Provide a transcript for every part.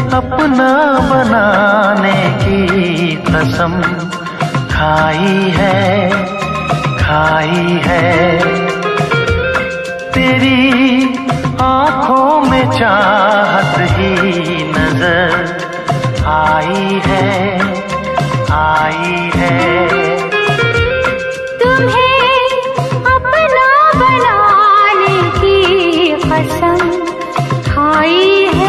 अपना बनाने की कसम खाई है तेरी आँखों में चाहत ही नजर आई है तुम्हें अपना बनाने की कसम खाई है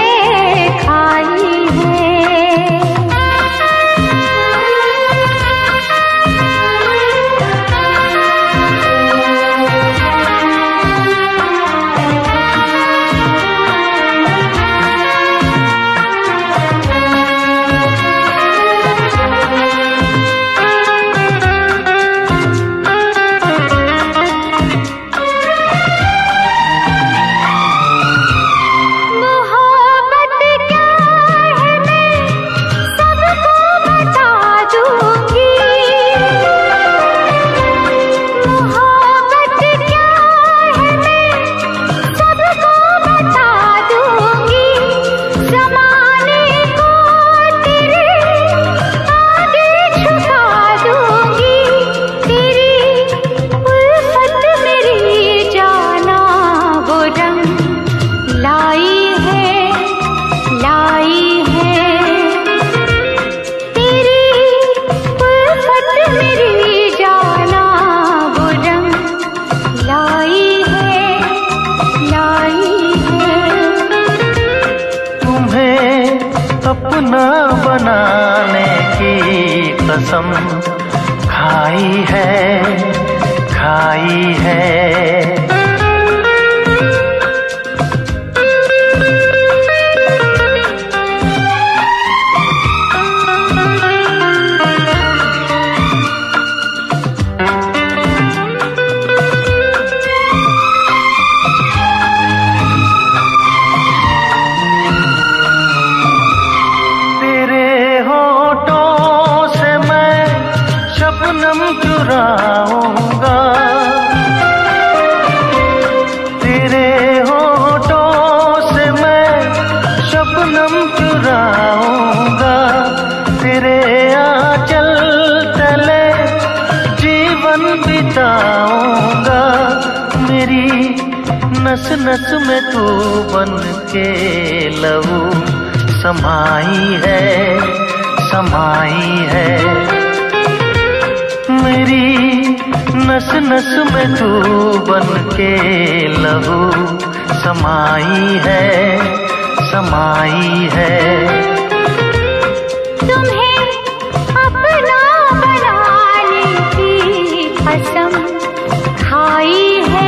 अपना बनाने की कसम खाई है चुराऊंगा तेरे होठों से मैं शबनम चुराऊंगा तेरे आंचल तले जीवन बिताऊंगा मेरी नस नस में तू बन के लहू समाई है मेरी नस नस में तू बन के लहू समाई है तुम्हें अपना बनाने की कसम खाई है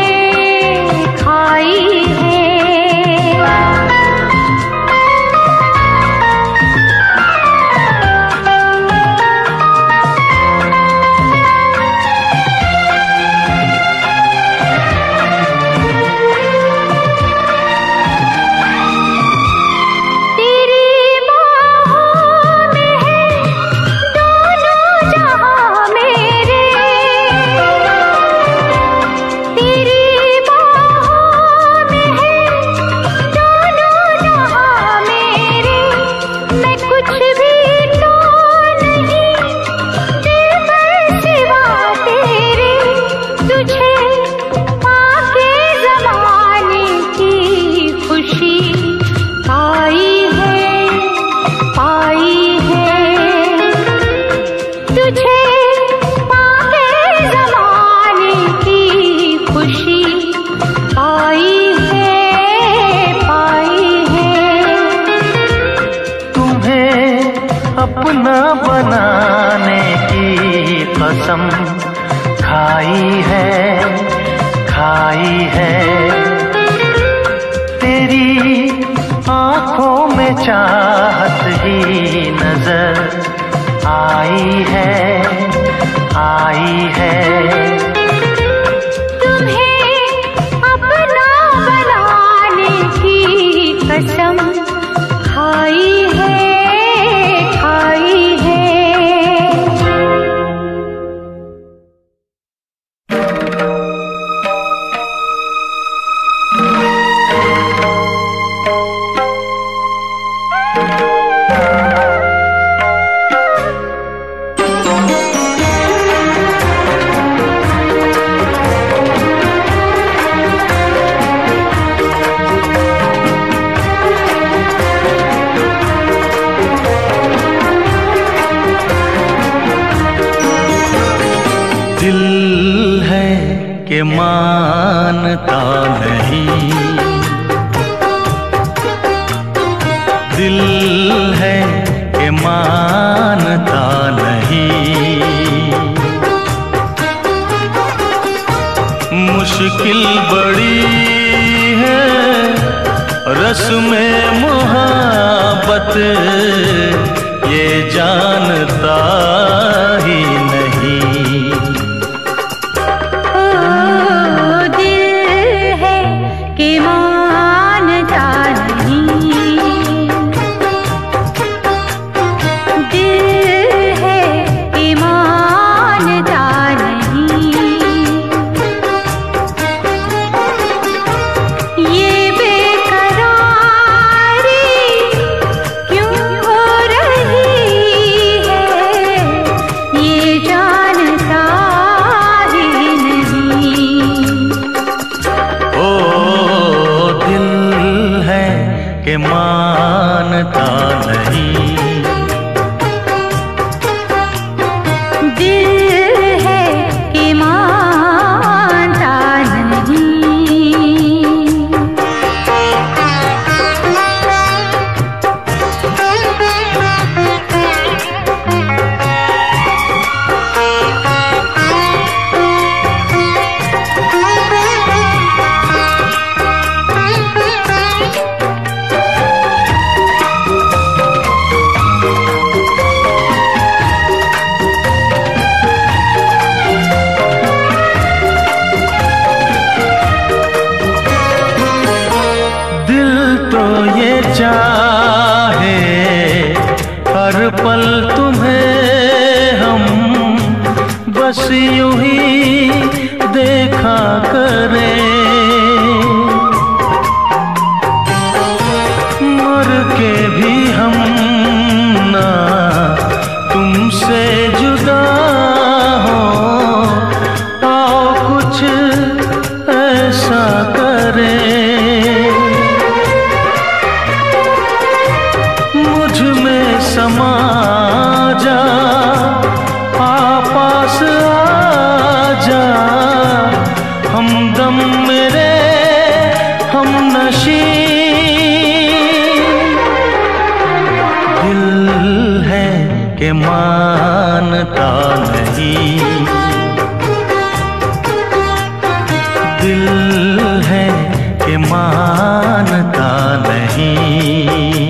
अपना बनाने की कसम खाई है तेरी आँखों में चाहत ही नजर आई है तुम्हें अपना बनाने की कसम खाई है कि मानता नहीं। दिल है कि मानता नहीं। मुश्किल बड़ी है रस्म मोहब्बत, ये जानता ही नहीं। कि मानता नहीं। दिल है कि मानता चाहे हर पल तुम्हें हम बस यूं ही देखा करें। मर के भी हम ना तुमसे जुदा हो, आओ कुछ ऐसा करें। समा जा, पास आ जा, हमदम मेरे हम नशी। दिल है कि मानता नहीं। दिल है कि मानता नहीं।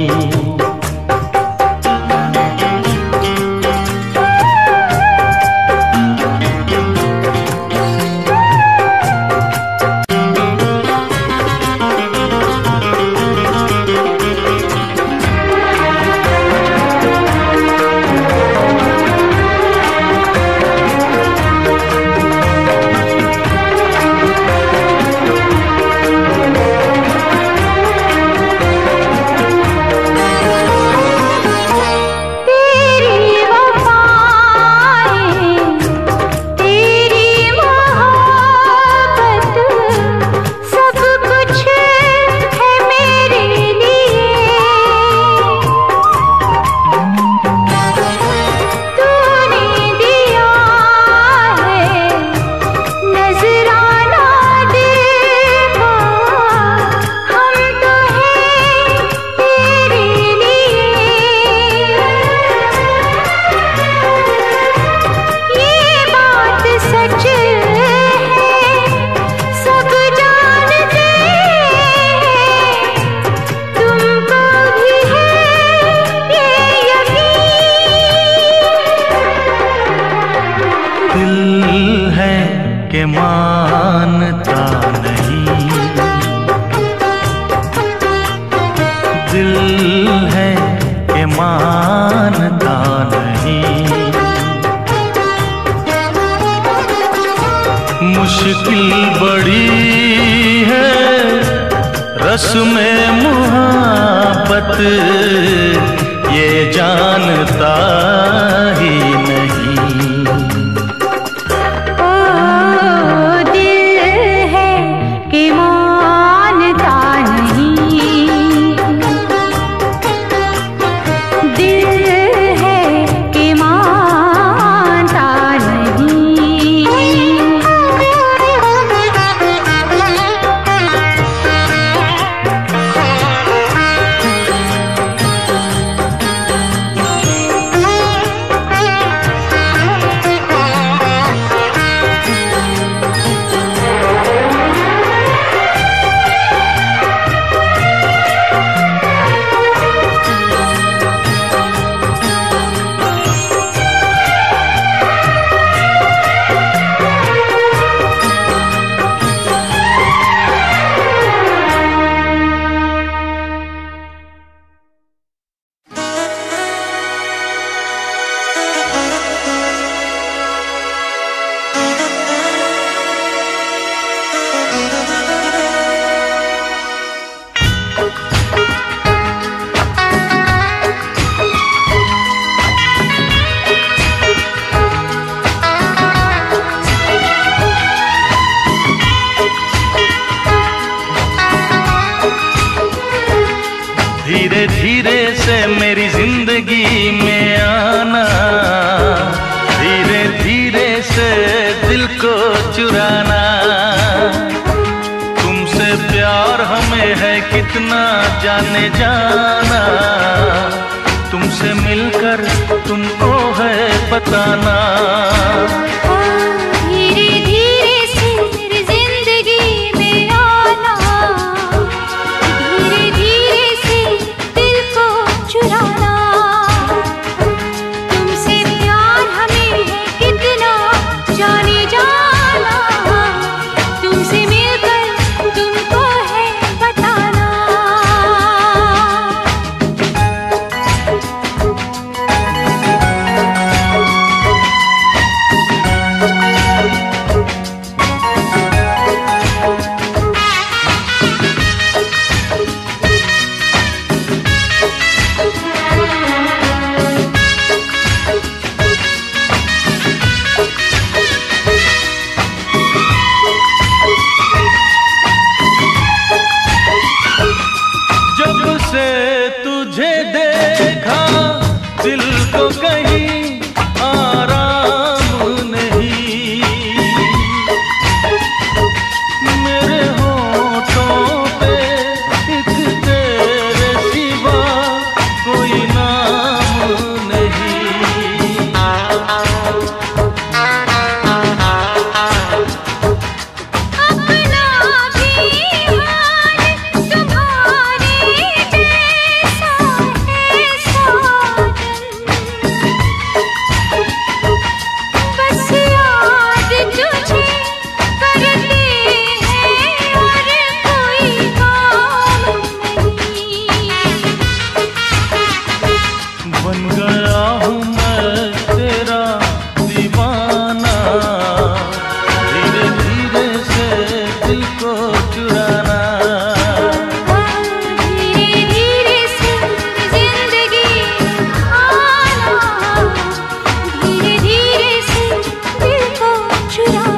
दिल है कि मानता नहीं। दिल है कि मानता नहीं। मुश्किल बड़ी है रस्म मोहब्बत, ये जानता ही नहीं। धीरे धीरे से मेरी जिंदगी में आना, धीरे धीरे से दिल को चुराना। तुमसे प्यार हमें है कितना जाने जाना, तुमसे मिलकर तुमको है बताना। धीरे धीरे से मेरी जिंदगी में आना, धीरे धीरे से दिल को चुराना। तुमसे प्यार हमें है कितना जाने जाना, तुमसे मिलकर तुमको है बताना। जब से तुझे देखा दिल को कहीं आराम नहीं, मेरे होठों पे एक तेरे सिवा कोई नाम नहीं। अपना भी हाल तुम्हारे जैसा है साजन, बस याद तुझे करते हैं और कोई काम नहीं। बन गया हूँ मैं तेरा दीवाना, धीरे धीरे से दिल को चुराना। धीरे धीरे से जिंदगी आना, धीरे धीरे से दिल को चुराना।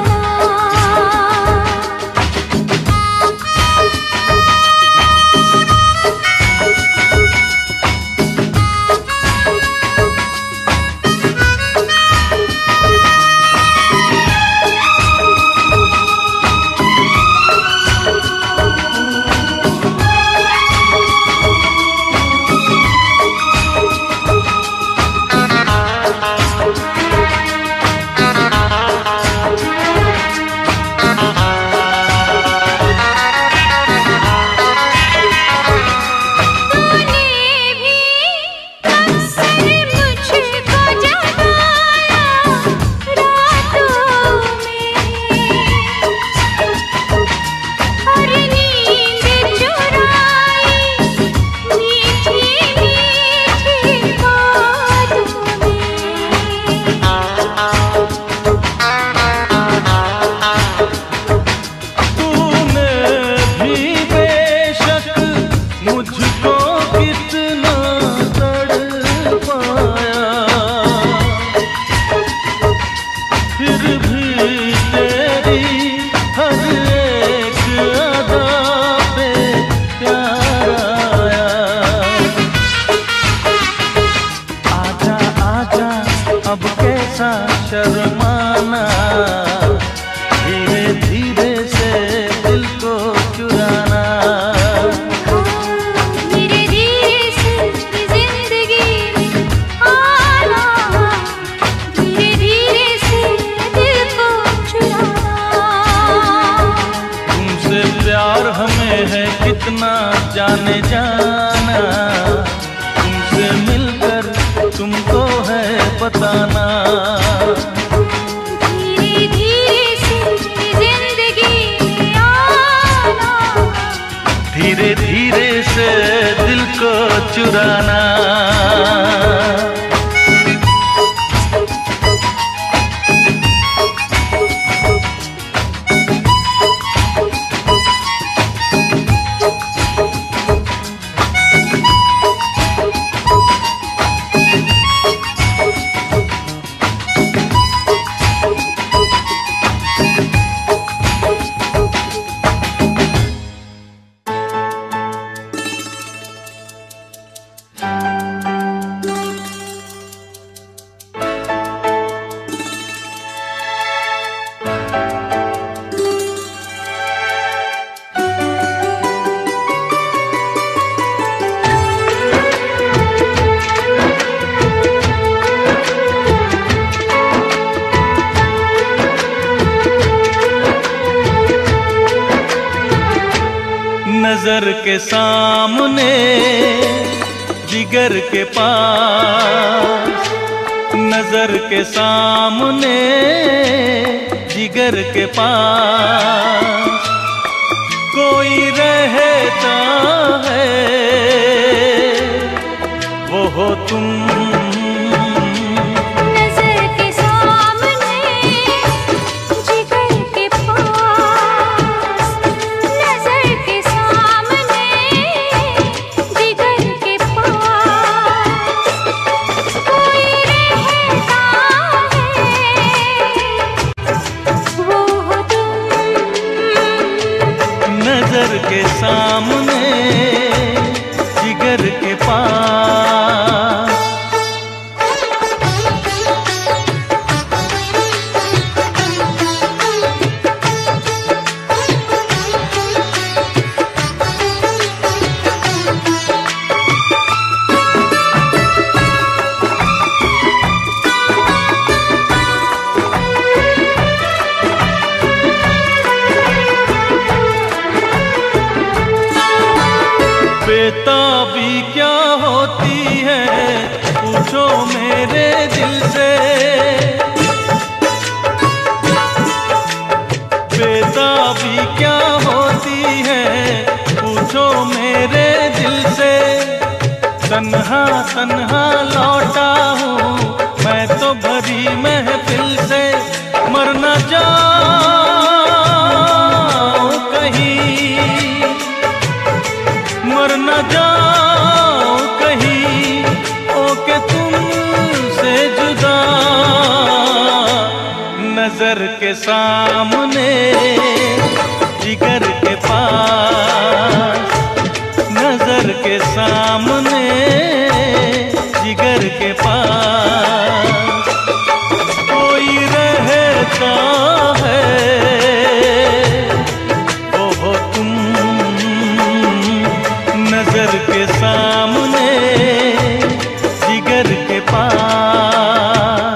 तूने भी अक्सर मुझको जगाया रातों में, और नींद चुराई मीठी मीठी बातों में। तूने भी बेशक मुझको कितना तड़पाया, फिर भी तेरी हर एक अदा पे प्यार आया। आजा आजा अब कैसा शर्माना, धीरे धीरे से दिल को चुराना। धीरे धीरे से जिंदगी में आना, धीरे धीरे से दिल को चुराना। तुमसे प्यार हमें है कितना जाने जाना, तुमसे मिलकर तुमको है बताना। धीरे धीरे से जिंदगी में आना, धीरे धीरे से दिल को चुराना। के सामने जिगर के पास, नजर के सामने जिगर के पास कोई रहता है, वो हो तुम। नजर के सामने जिगर के पास, नजर के सामने जिगर के पास कोई रहता है, वो हो तुम। नजर के सामने जिगर के पास। बेताबी क्या होती है पूछो मेरे दिल से, बेताबी क्या होती है पूछो मेरे दिल से। तन्हा तन्हा लौटा हूँ मैं तो भरी महफिल से, मर न जाऊं कहीं, मर न जाओ कहीं ओके तुमसे जुदा। नजर के सामने जिगर के पास, नजर के सामने जिगर के पास कोई रहता है, वो हो तुम। नजर के सामने जिगर के पास।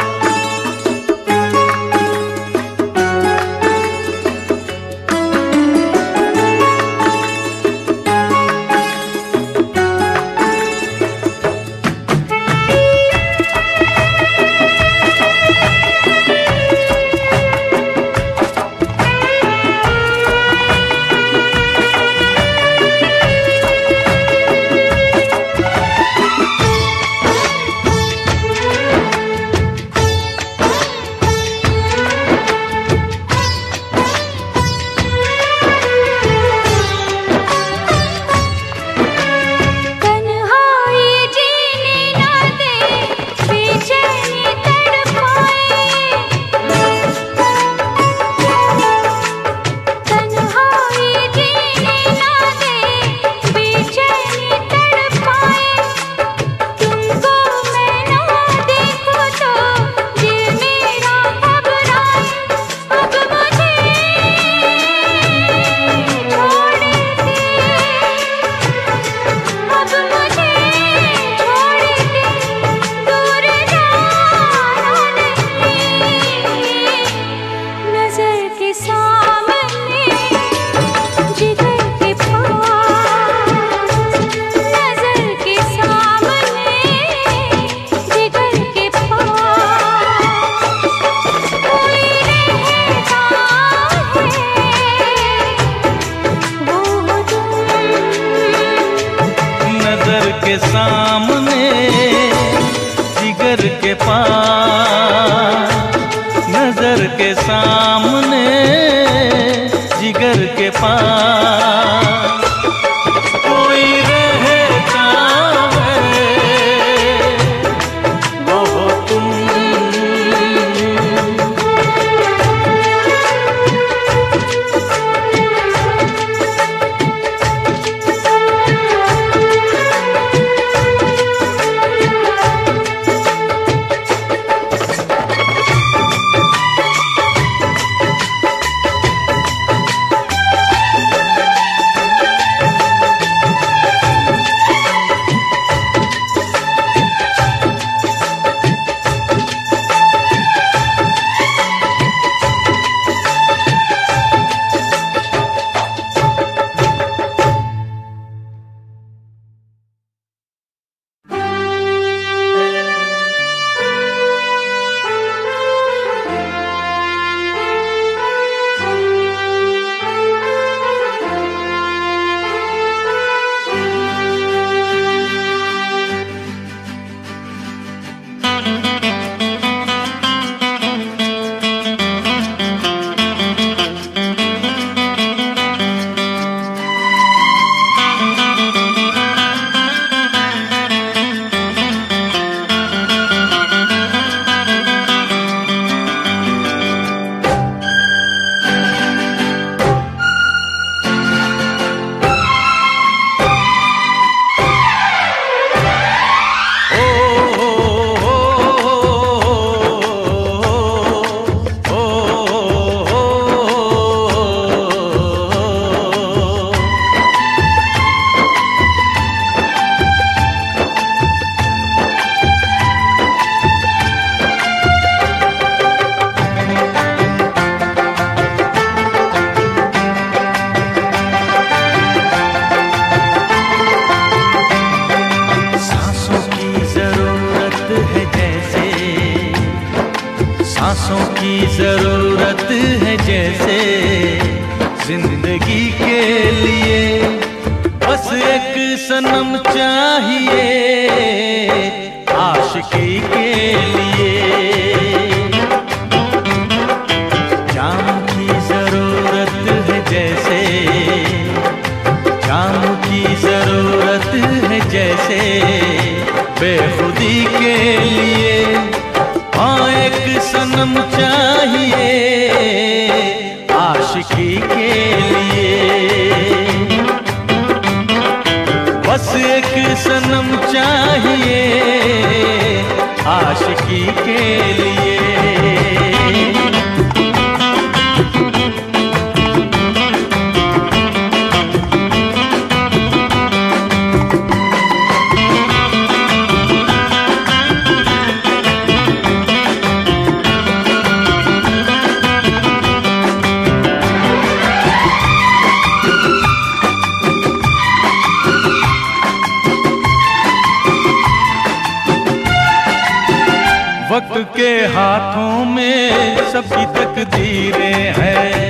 के सामने जिगर के पास, नजर के सामने जिगर के पास कोई रहता है, वो हो तुम। सांसों की जरूरत है जैसे जिंदगी के लिए, बस एक सनम चाहिए आशिकी के लिए। जाम की जरूरत है जैसे, जाम की जरूरत है जैसे बेखुदी के लिए। हाँ एक सनम चाहिए आशिकी के लिए, बस एक सनम चाहिए आशिकी के लिए। वक्त के हाथों में सबकी तकदीरें हैं,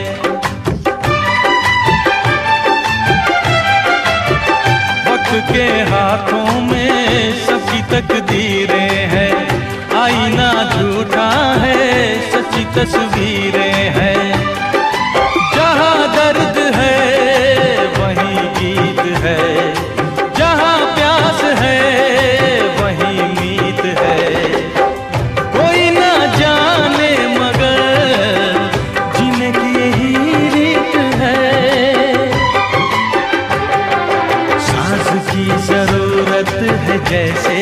वक्त के हाथों में सबकी तकदीरें हैं। आईना झूठा है सच्ची तस्वीरें हैं, जहाँ दर्द है वहीं गीत है, जहाँ प्यास है वहीं मीत है। कोई ना जाने मगर जीने की यही रीत है। साज की जरूरत है जैसे,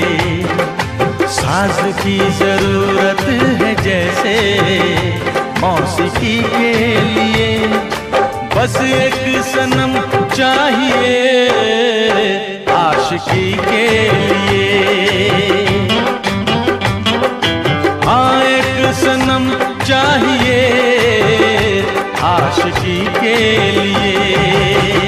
साज की जरूरत है जैसे मौसीकी के लिए, बस एक सनम चाहिए आशिकी के लिए। हाँ एक सनम चाहिए आशिकी के लिए।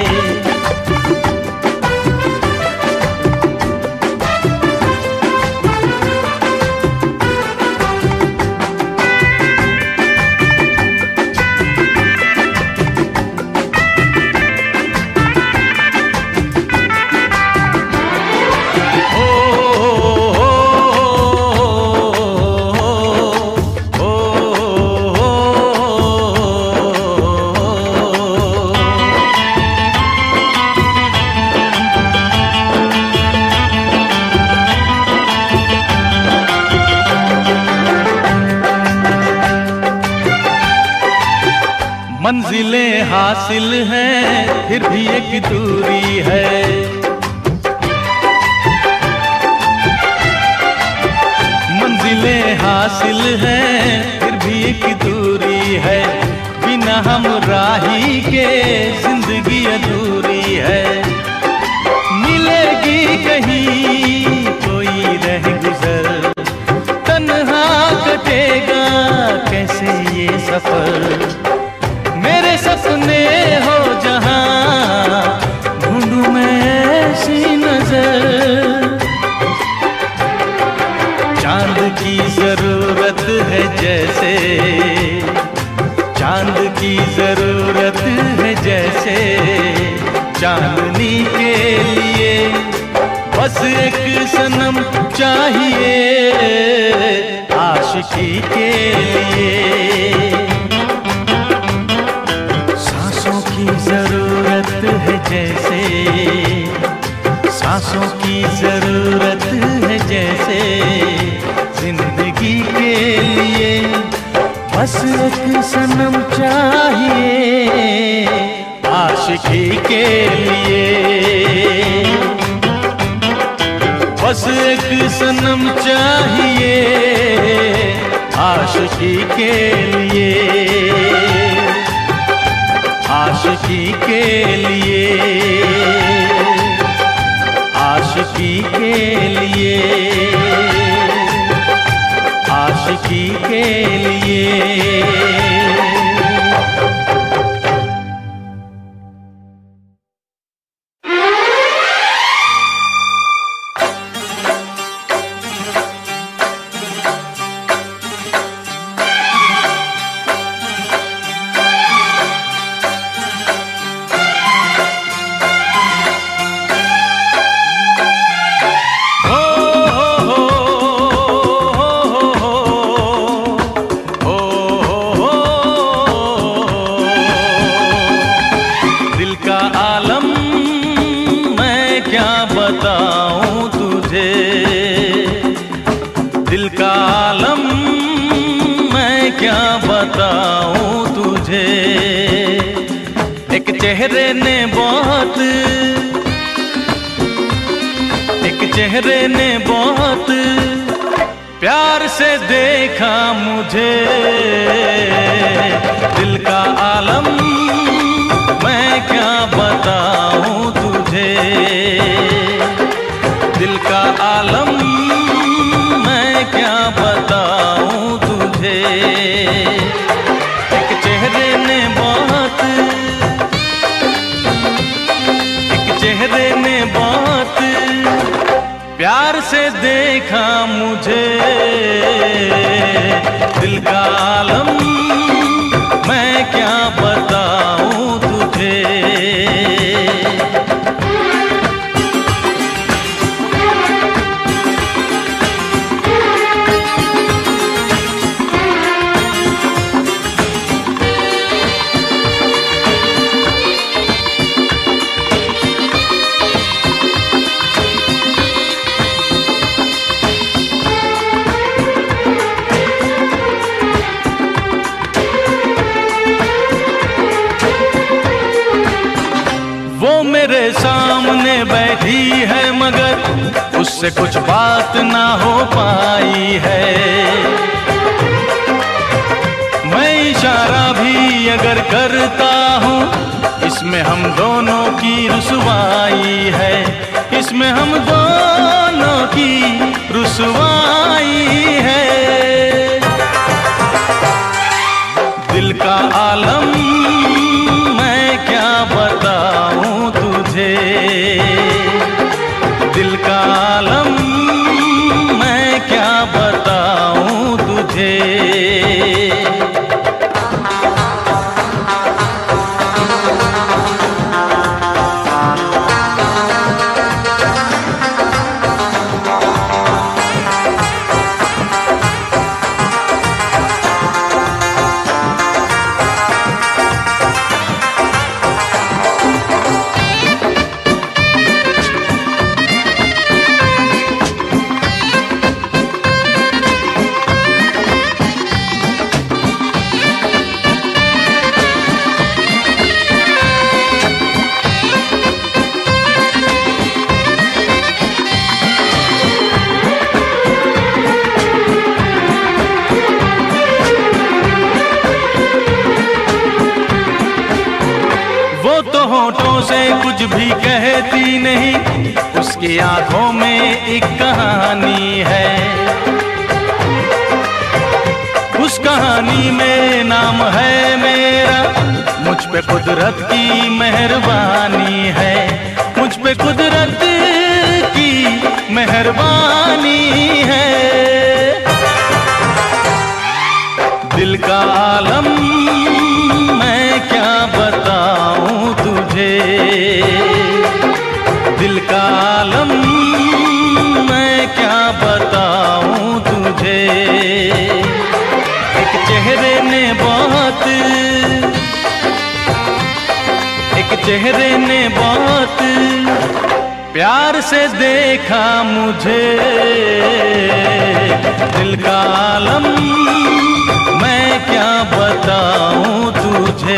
मंजिलें हासिल हैं फिर भी एक दूरी है, मंजिलें हासिल हैं फिर भी एक दूरी है। बिना हम राही के जिंदगी अधूरी है। मिलेगी कहीं कोई रह गुजर, तन्हा कटेगा कैसे ये सफर। मेरे सपने हो जहां ढूंढूं मैं ऐसी नजर, चांद की जरूरत है जैसे, चांद की जरूरत है जैसे चांदनी के लिए, बस एक सनम चाहिए आशिकी के लिए। सांसों की जरूरत है जैसे, सांसों की जरूरत है जैसे जिंदगी के लिए, बस एक सनम चाहिए आशिकी के लिए। बस एक सनम चाहिए आशिकी के लिए, आशिकी के लिए, आशिकी के लिए, आशिकी के लिए। बताऊं तुझे, दिल का आलम मैं क्या बताऊं तुझे। एक चेहरे ने बहुत, एक चेहरे ने बहुत प्यार से देखा मुझे, दिल का आलम मैं क्या बताऊं तुझे, दिल का आलम मैं क्या बताऊं तुझे। एक चेहरे ने बहुत, एक चेहरे ने बहुत प्यार से देखा मुझे, दिल का आलम मैं क्या बताऊं तुझे। वो मेरे सामने बैठी है मगर उससे कुछ बात ना हो पाई है, मैं इशारा भी अगर करता हूँ इसमें हम दोनों की रुसवाई है, इसमें हम दोनों की रुसवाई है। दिल का आलम मैं क्या बताऊं तुझे, दिल का आलम मैं क्या बताऊं तुझे। वो तो होठों से कुछ भी कहती नहीं, उसकी आंखों में एक कहानी है, उस कहानी में नाम है मेरा, मुझ पे कुदरत की मेहरबानी है, मुझ पे कुदरत की मेहरबानी है। दिल का आलम मैं क्या बताऊं तुझे, दिल का आलम मैं क्या बताऊं तुझे। एक चेहरे ने बहुत, एक चेहरे ने बहुत प्यार से देखा मुझे, दिल का आलम मैं क्या बताऊं तुझे।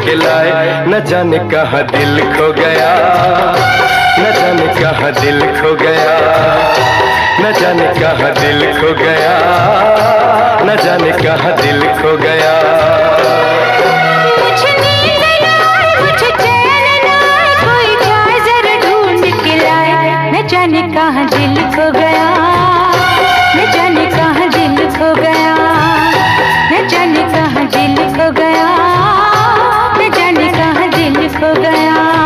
के लाए। न जाने कहाँ दिल खो गया, न जाने कहाँ दिल खो गया, न जाने कहाँ दिल खो गया, न जाने कहाँ दिल खो गया। मुझे नींद न आए, मुझे चैन न आए, कोई जाए जरा ढूंढ के लाए। न जाने कहाँ दिल खो गया, न जाने कहाँ दिल खो गया, न जाने कहाँ दिल खो गया, न जाने कहाँ दिल खो गया।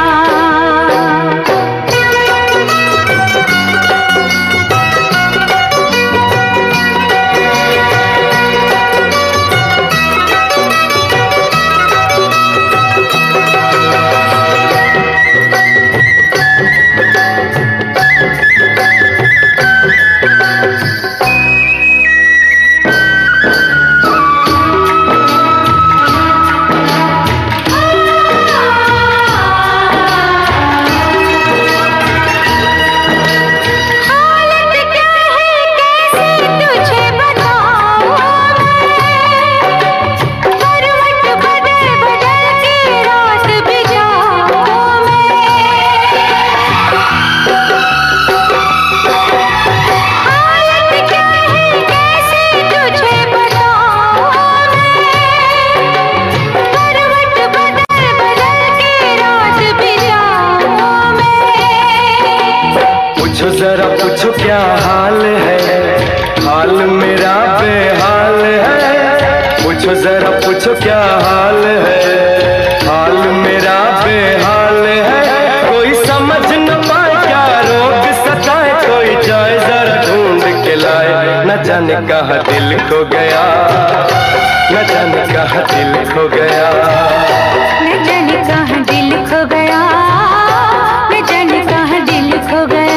जरा पूछो क्या हाल है, हाल मेरा बेहाल है। पूछो जरा पूछो क्या हाल है, हाल मेरा बेहाल है। कोई समझ न पाए क्या रोग सताए, कोई जाए जरा ढूंढ के लाए। न जाने कहाँ दिल खो गया, न जाने कहाँ दिल खो गया, न जाने कहाँ दिल खो गया, न जाने कहाँ दिल खो गया।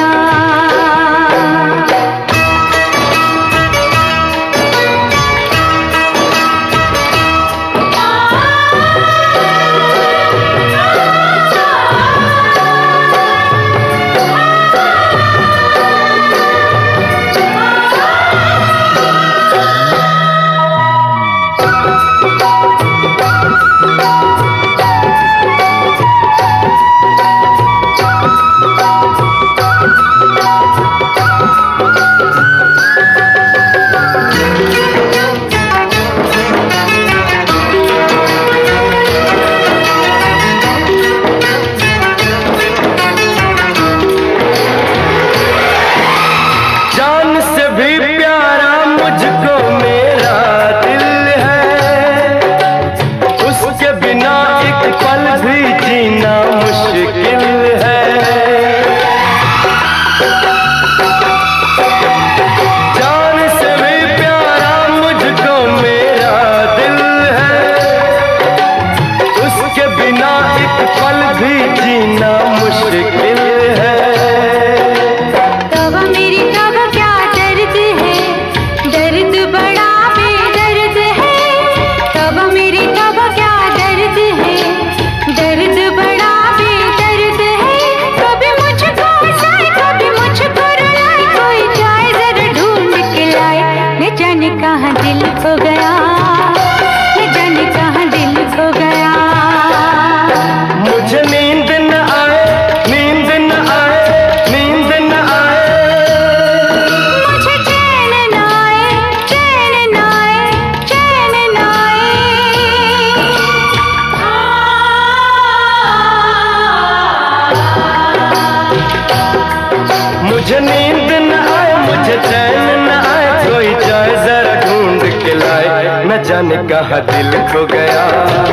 मुझे नींद न आए, मुझे चैन न आए, कोई जाए जरा ढूंढ के लाए। न जाने कहाँ दिल खो गया,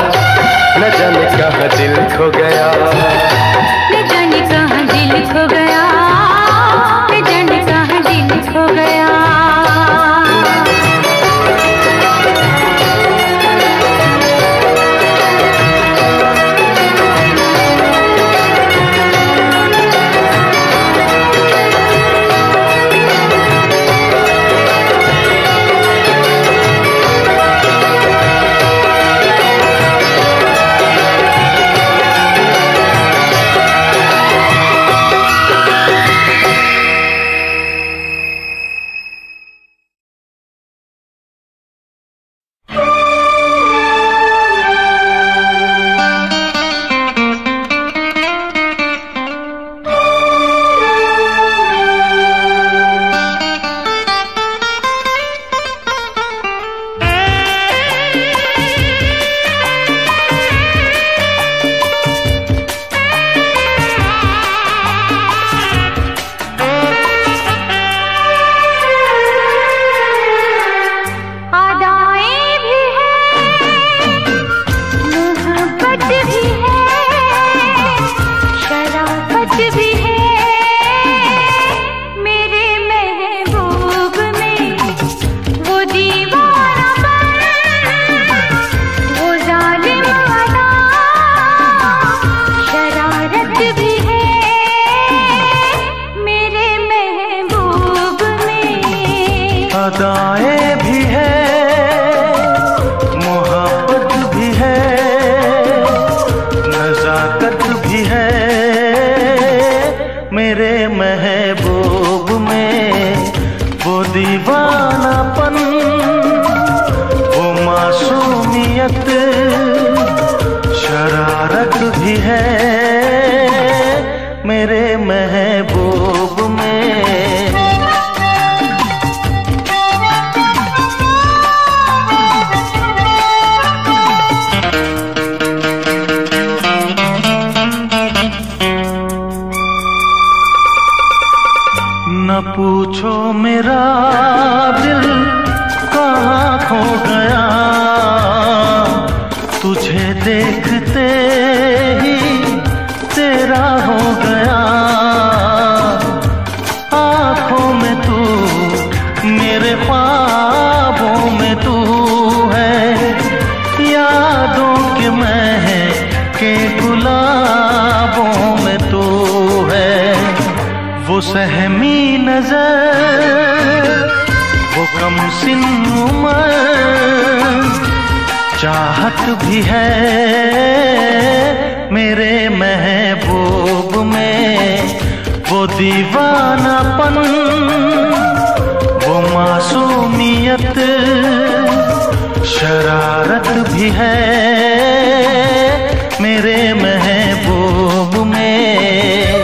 न जाने कहाँ दिल खो गया, न जाने कहाँ दिल खो गया, न जाने कहाँ दिल खो गया। सहमी नजर, वो कम सिन उम्र, चाहत भी है मेरे महबूब में, वो दीवानापन, वो मासूमियत, शरारत भी है मेरे महबूब में।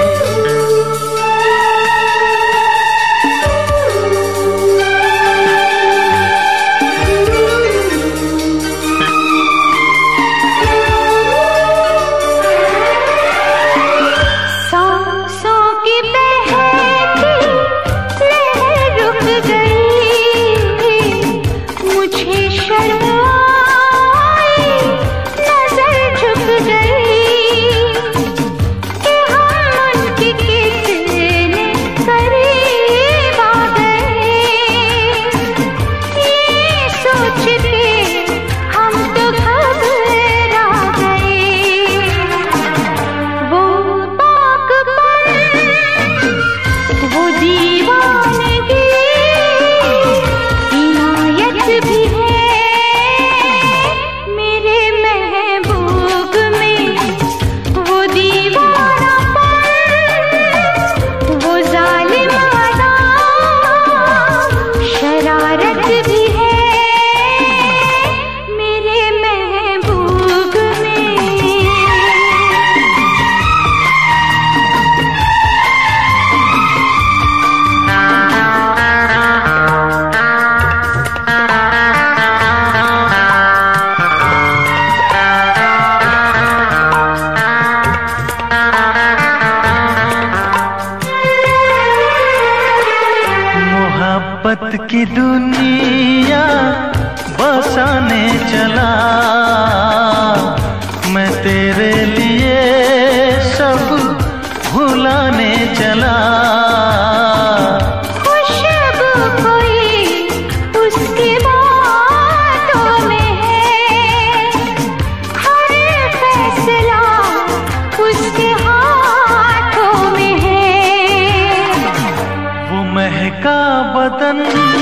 मोहब्बत की दुनिया बसाने चला, मैं तेरे लिए सब भुलाने चला। खुशबू कोई उसकी बातों में है, हर फैसला उसके हाथों में है। वो महका बदन,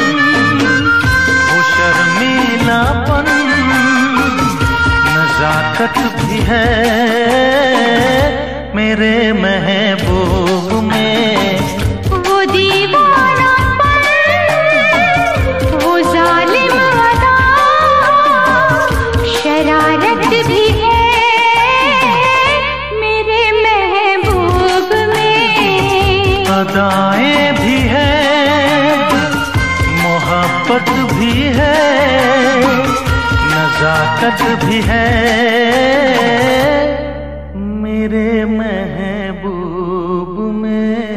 वो शर्मीलापन, नजाकत भी है मेरे महबूब में। वो दीवानापन, वो जालिम अदा, शरारत भी है मेरे महबूब में। अदाएं भी है, मोहब्बत भी है, नजाकत भी है मेरे महबूब में।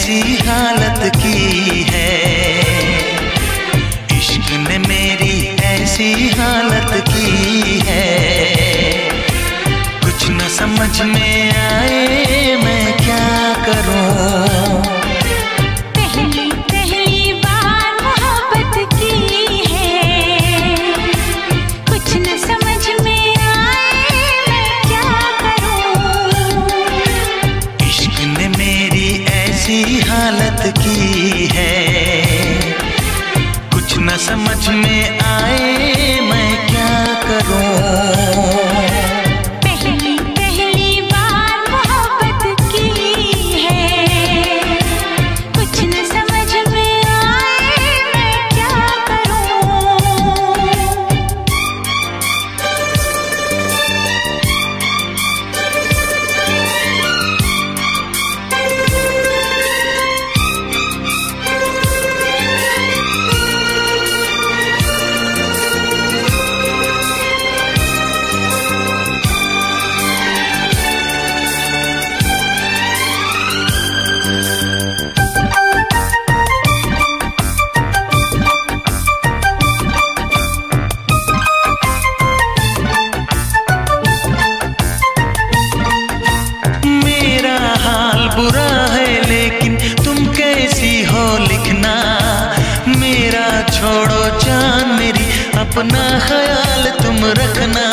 ऐसी हालत की है, इश्क ने मेरी ऐसी हालत की है। कुछ न समझ में आए मैं क्या करूं। पहली पहली बार मोहब्बत की है, कुछ न समझ में आए मैं क्या करूं। इश्क ने मेरी ऐसी हालत की है, कुछ न समझ में आए मैं क्या करूं। पहली पहली बार मोहब्बत की है, कुछ न समझ में आए मैं क्या करूं। मेरा हाल बुरा है लेकिन तुम कैसी हो लिखना। मेरा छोड़ो जान मेरी, अपना ख्याल तुम रखना।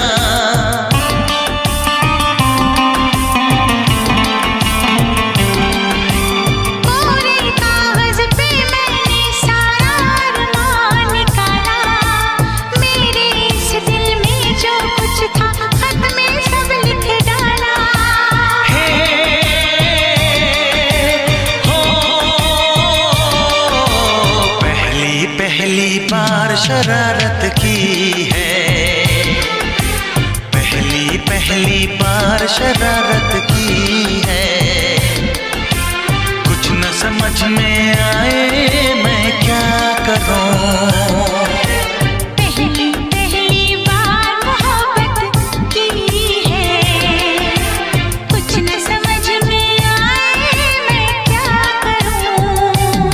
कोरे कागज पे मैंने सारा अरमान निकाला, मेरे इस दिल में जो कुछ था खत में सब लिख डाला। पहली पहली बार शरारत की है, पहली पहली बार शरारत की है। कुछ न समझ में आए मैं क्या करूं। पहली पहली बार मोहब्बत की है, कुछ न समझ में आए मैं क्या करूं।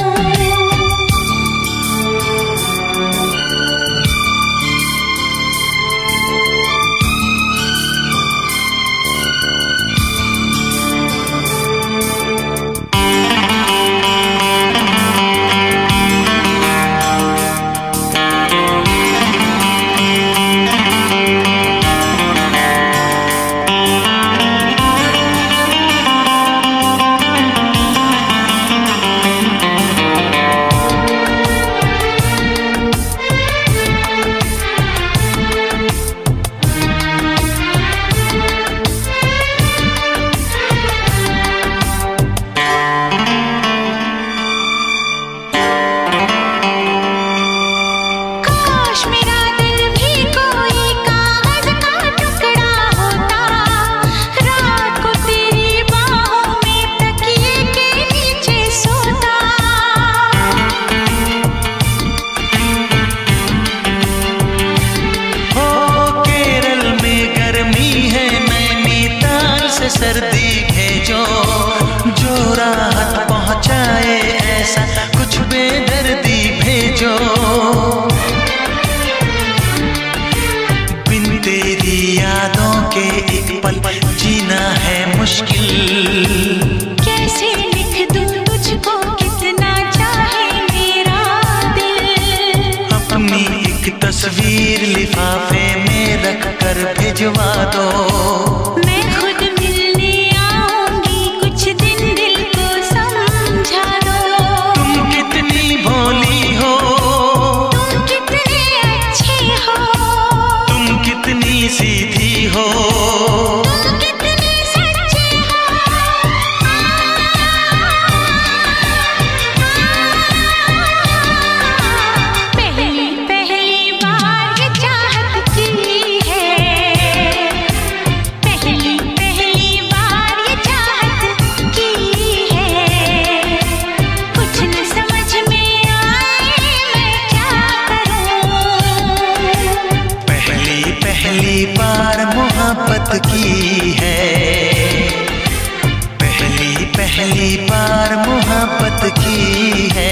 मोहब्बत की है।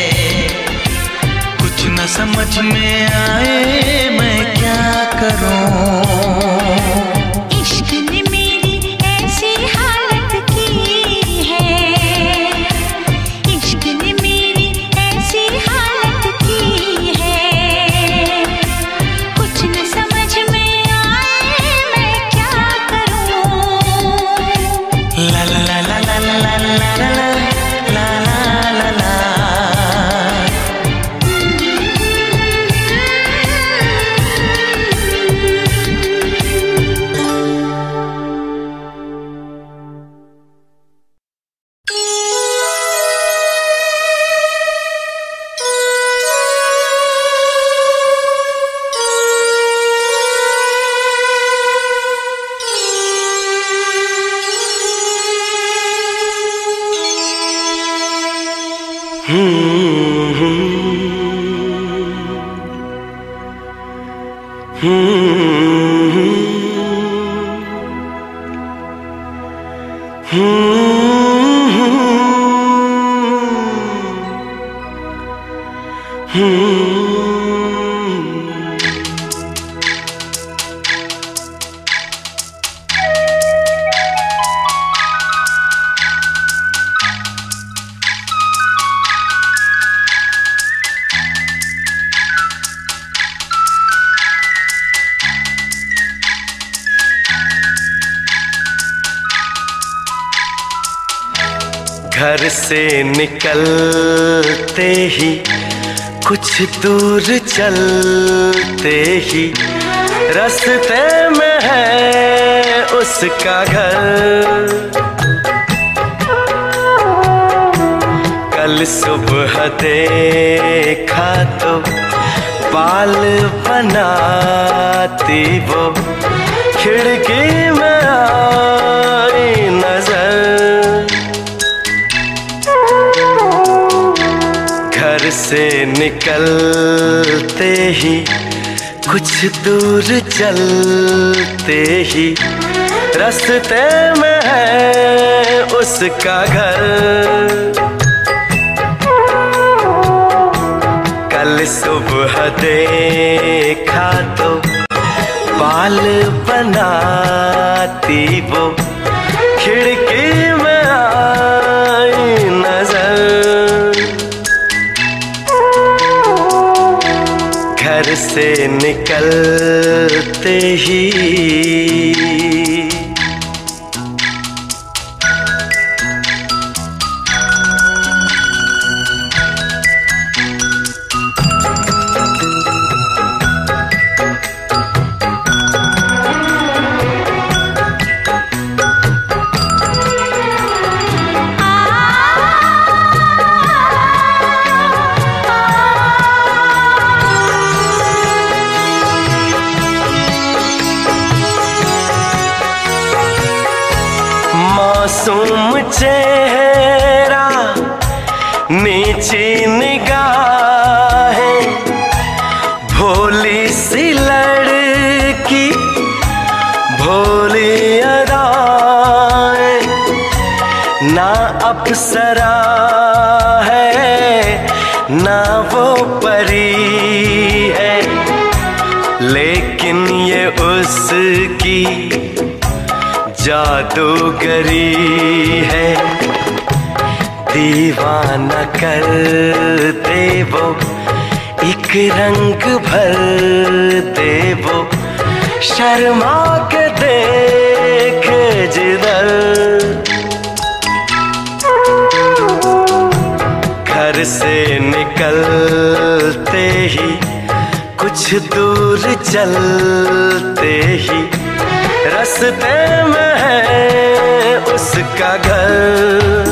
कुछ न समझ में आए मैं क्या करूं। इश्क ने मेरी ऐसी हालत की है, इश्क ने मेरी ऐसी हालत की है। कुछ न समझ में आए मैं क्या करूं। ला ला ला ला ला ला ला ला ला ला ला ला। घर से निकलते ही कुछ दूर चलते ही रास्ते में है उसका घर। कल सुबह देखा तो बाल बनाती वो खिड़की में आई नजर। घर से निकलते ही कुछ दूर चलते ही रास्ते में है उसका घर। कल सुबह देखा तो बाल बनाती वो खिड़की में आई नजर। घर से निकलते ही मासूम चेहरा नीची निगाहें भोली सी लड़की भोली अदाएं। ना अप्सरा है ना वो परी है लेकिन ये उसकी जादूगरी है। दीवाना कर दे वो एक रंग भर दे वो शर्मा के देख जिधर। घर से निकलते ही कुछ दूर चलते ही रास्ते में है उसका घर।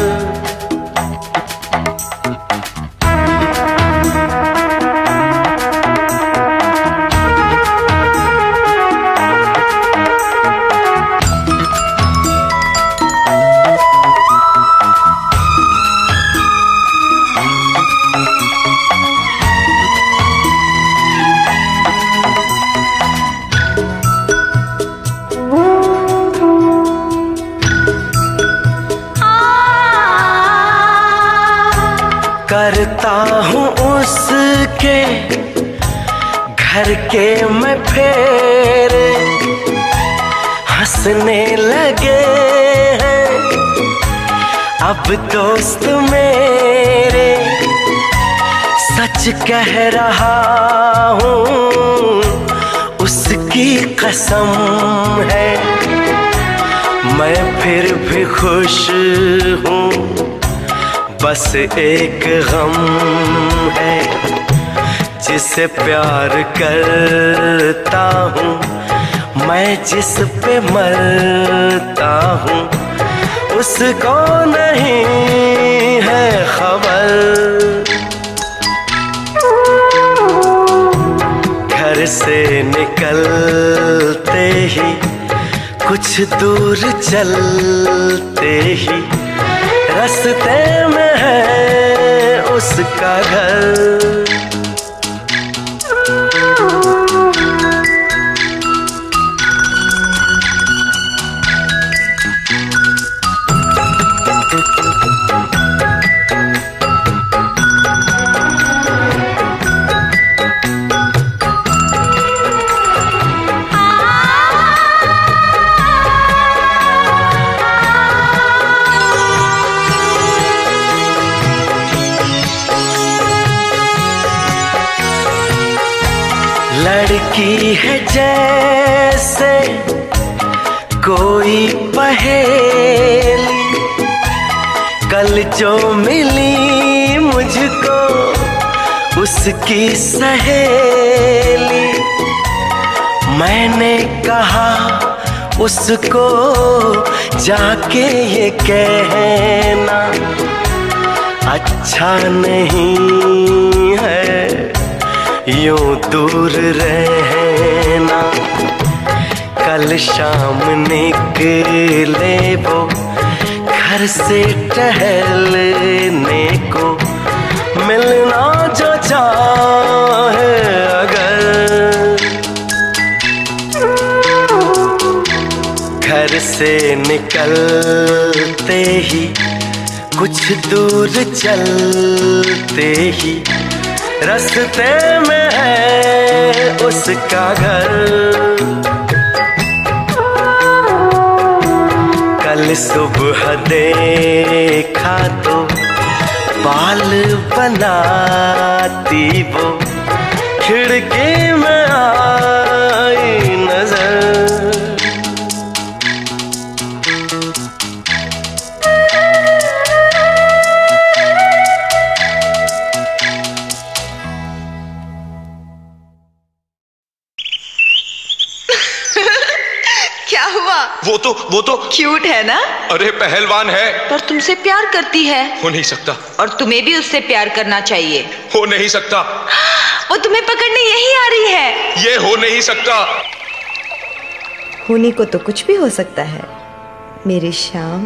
करता हूँ उसके घर के मैं फेरे, हंसने लगे हैं अब दोस्त मेरे। सच कह रहा हूँ उसकी कसम है, मैं फिर भी खुश हूँ, बस एक गम है। जिसे प्यार करता हूँ मैं, जिस पे मरता हूँ उसको नहीं है खबर। घर से निकलते ही कुछ दूर चलते ही रास्ते में है उसका घर। लड़की है जैसे कोई पहेली, कल जो मिली मुझको उसकी सहेली। मैंने कहा उसको जाके ये कहना अच्छा नहीं है यूं दूर रहना। कल शाम निकले वो घर से टहलने को, मिलना जो चाहे अगर। घर से निकलते ही कुछ दूर चलते ही रास्ते में है उसका घर। कल सुबह देखा तो बाल बनाती वो, खिड़की में आई नजर। वो तो क्यूट है ना? अरे पहलवान है। पर तुमसे प्यार करती है। हो नहीं सकता। और तुम्हें भी उससे प्यार करना चाहिए। हो नहीं सकता। वो तुम्हें पकड़ने यही आ रही है। ये हो नहीं सकता। होने को तो कुछ भी हो सकता है मेरी शाम।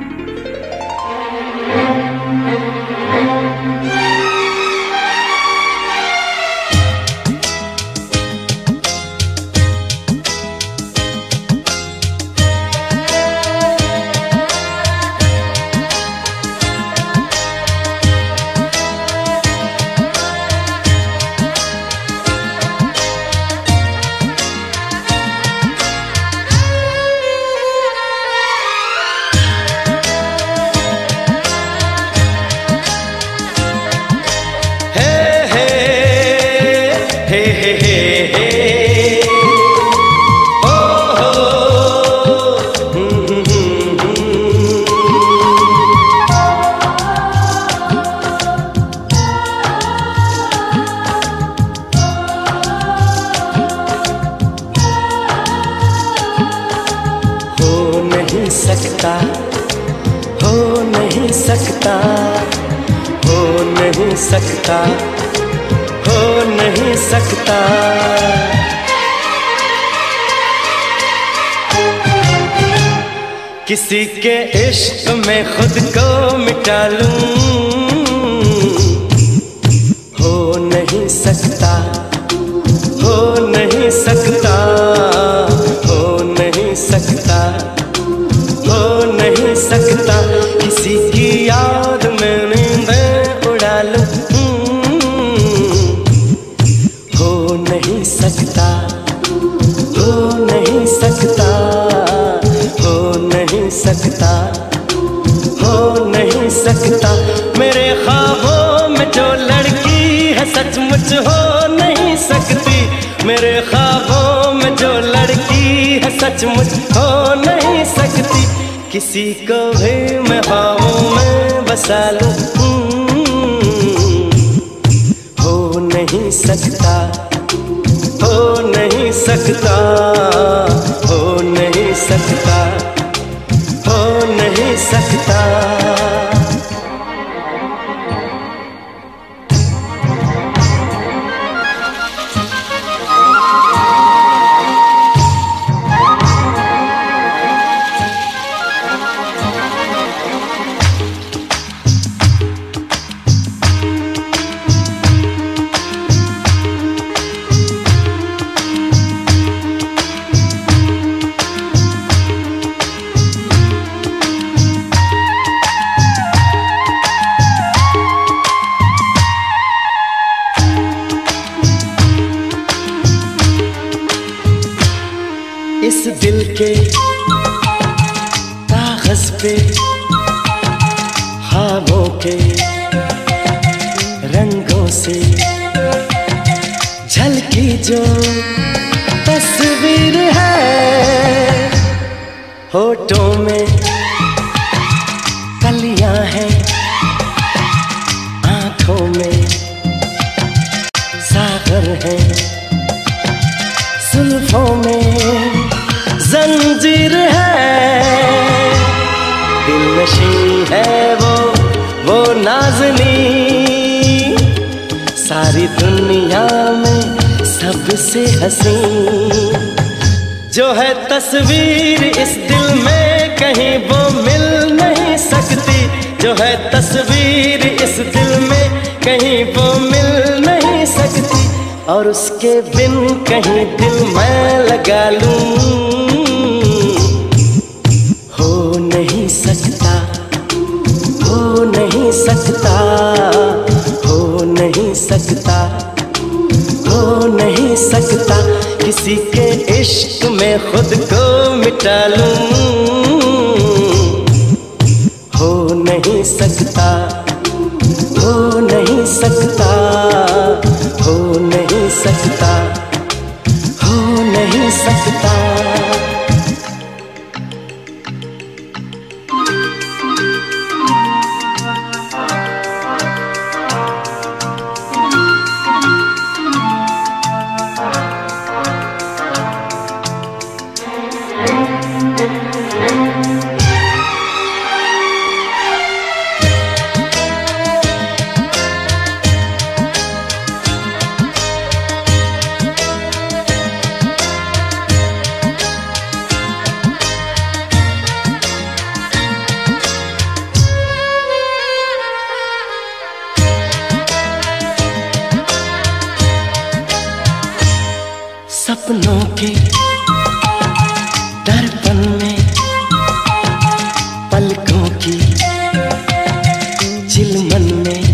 हो नहीं सकता। किसी के इश्क में खुद को मिटा लूं, हो नहीं सकता, हो नहीं सकता, हो नहीं सकता, हो नहीं सकता। किसी की याद में नींदें उड़ा लूं, में जो लड़की है सचमुच हो नहीं सकती, मेरे ख्वाबों में जो लड़की है सचमुच हो नहीं सकती, किसी को भी मैं ख्वाबों में बसा लूं, हो नहीं सकता, हो नहीं सकता, हो नहीं सकता, हो नहीं सकता। इस दिल के कागज पे ख्वाबों के रंगों से झलकी जो तस्वीर है, होठों में कलियां हैं, आंखों में सागर है, जुल्फों में जंजीर है, दिल नशी है वो नाज़नी, सारी दुनिया में सबसे हसी, जो है तस्वीर इस दिल में कहीं वो मिल नहीं सकती, जो है तस्वीर इस दिल में कहीं वो मिल नहीं सकती, और उसके बिन कहीं दिल मैं लगा लूं, हो नहीं सकता, हो नहीं सकता, हो नहीं सकता, हो नहीं सकता, किसी के इश्क में खुद को मिटा लूं, हो नहीं सकता, हो नहीं सकता, हो नहीं सकता, हो नहीं सकता। सपनों के दर्पण में पलकों की चिलमन में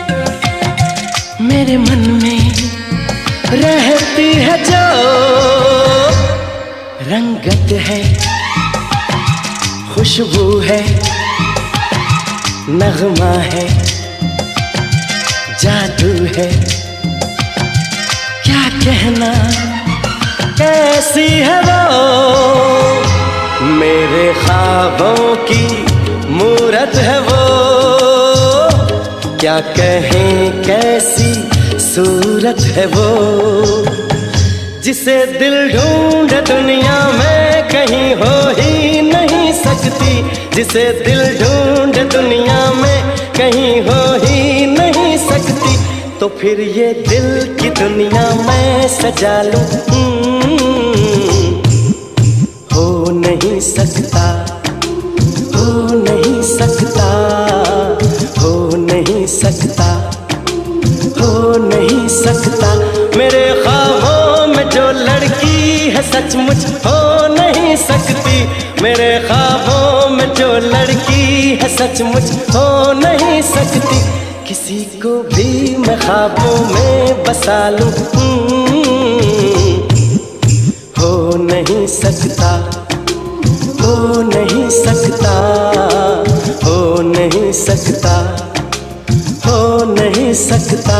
मेरे मन में रहती है जो रंगत है, खुशबू है, नगमा है, जादू है, क्या कहना कैसी है वो, मेरे ख्वाबों की मूरत है वो, क्या कहें कैसी सूरत है वो, जिसे दिल ढूंढ दुनिया में कहीं हो ही नहीं सकती, जिसे दिल ढूंढ दुनिया में कहीं हो ही नहीं सकती, तो फिर ये दिल की दुनिया मैं सजा लूं, हो नहीं सकता, हो नहीं सकता, हो नहीं सकता, हो नहीं सकता, मेरे ख्वाबों में जो लड़की है सचमुच हो नहीं सकती, मेरे ख्वाबों में जो लड़की है सचमुच हो नहीं सकती, किसी को भी मैं ख्वाबों में बसा लूं, हो नहीं सकता, हो नहीं सकता, हो नहीं सकता, हो नहीं सकता।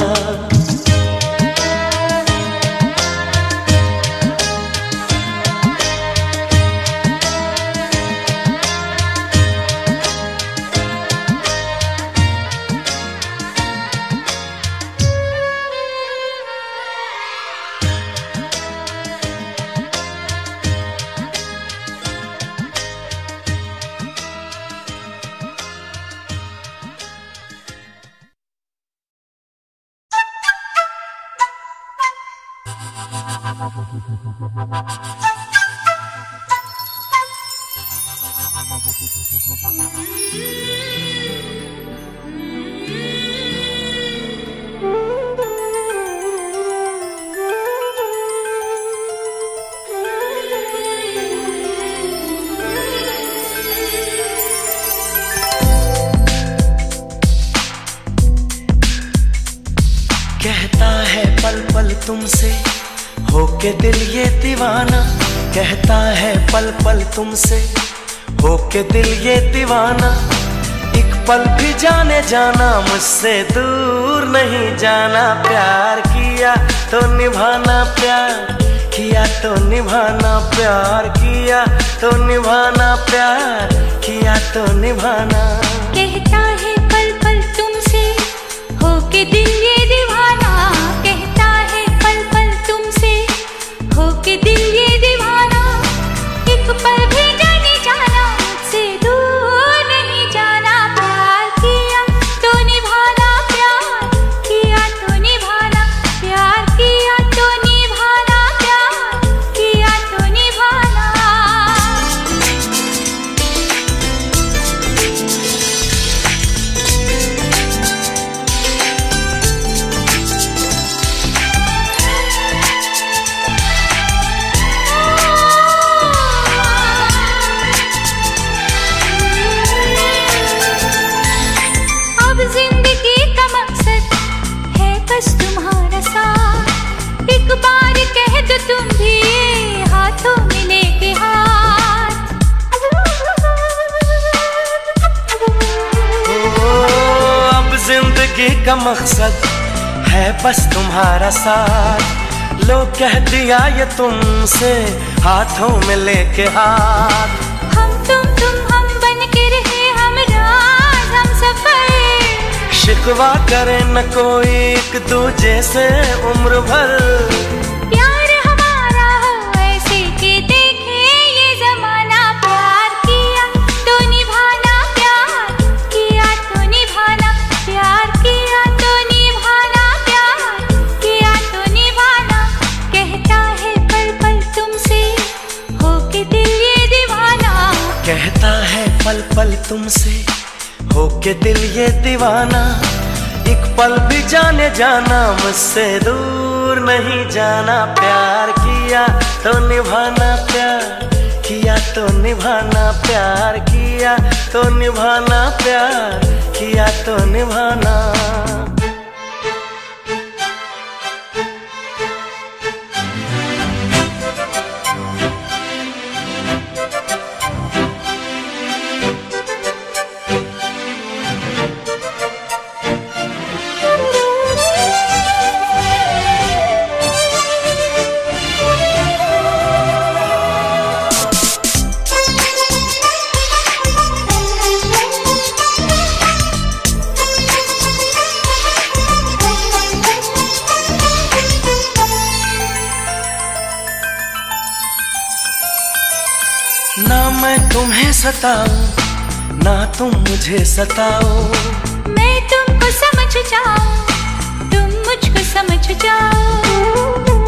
कहता है पल पल तुमसे होके दिल ये दीवाना, कहता है पल पल तुमसे होके दिल ये दीवाना। एक पल भी जाने जाना मुझसे दूर नहीं जाना। प्यार किया तो निभाना, प्यार किया तो निभाना, प्यार किया तो निभाना, प्यार किया तो निभाना। कहता है पल पल तुमसे होके दिल ये दीवाना, कहता है पल पल तुमसे होके दिल ये दीवाना। एक पल भी जाने जाना मुझसे दूर नहीं जाना। प्यार किया तो निभाना, प्यार किया तो निभाना, प्यार किया तो निभाना, प्यार किया तो निभाना। अब जिंदगी का मकसद है बस तुम्हारा साथ। एक बार कह दो तुम भी हाथों में लेके हाथ। अब जिंदगी का मकसद है बस तुम्हारा साथ। लो कह दिया ये तुमसे हाथों में लेके हाथ। हम बन के रहे हम राज हम सफर। शिकवा करे न कोई एक दूजे से उम्र भर। प्यार हमारा हो ऐसे कि देखे ये जमाना। प्यार किया तो निभाना, प्यार किया तो निभाना, प्यार किया तो निभाना, प्यार किया तो निभाना। कहता है पल पल तुमसे होके दिल ये दीवाना, कहता है पल पल तुमसे होके दिल ये दीवाना। एक पल भी जाने जाना मुझसे दूर नहीं जाना। प्यार किया तो निभाना, प्यार किया तो निभाना, प्यार किया तो निभाना, प्यार किया तो निभाना। ना मैं तुम्हें सताऊं ना तुम मुझे सताओ। मैं तुमको समझ जाऊं तुम मुझको समझ जाओ।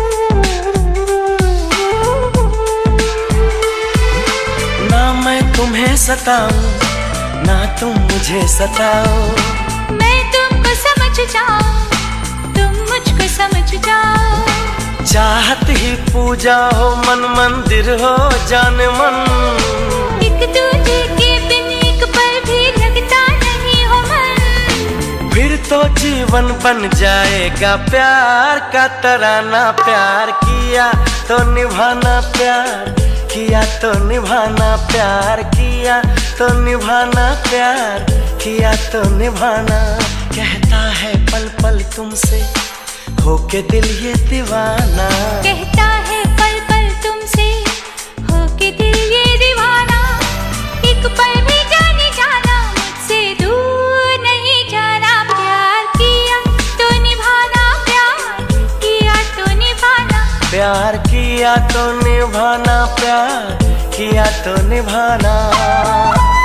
ना मैं तुम्हें सताऊं ना तुम मुझे सताओ। मैं तुमको समझ जाऊं तुम मुझको समझ जाओ। चाहत ही पूजा हो मन मंदिर हो जान मन। एक दूजे के बिन एक पल भी लगता नहीं हो मन। फिर तो जीवन बन जाएगा प्यार का तराना। प्यार किया तो निभाना, प्यार किया तो निभाना, प्यार किया तो निभाना, प्यार किया तो निभाना, कहता है पल पल तुमसे होके दिल ये दीवाना। कहता है पल पल तुमसे होके दिल ये दीवाना। एक पल भी जाने जाना मुझसे दूर नहीं जाना। प्यार किया तो निभाना, प्यार किया तो निभाना। प्यार किया तो निभाना, प्यार किया तो निभाना।